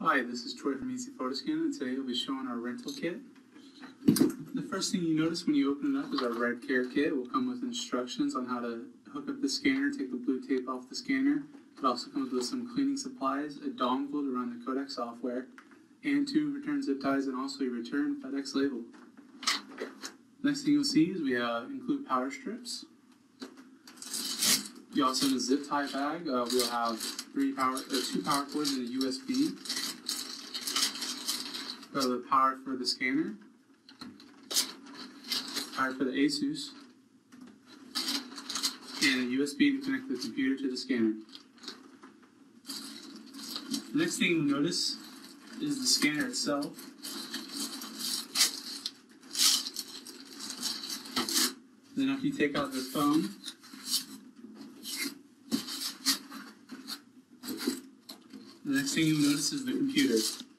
Hi, this is Troy from Rent2Scan, and today we'll be showing our rental kit. The first thing you notice when you open it up is our Red Care kit. It will come with instructions on how to hook up the scanner, take the blue tape off the scanner. It also comes with some cleaning supplies, a dongle to run the codec software, and 2 return zip ties, and also a return FedEx label. Next thing you'll see is we include power strips. You also in a zip tie bag, we'll have 2 power cords and a USB. The power for the scanner, power for the Asus, and a USB to connect the computer to the scanner. The next thing you'll notice is the scanner itself. Then after you take out the phone, the next thing you'll notice is the computer.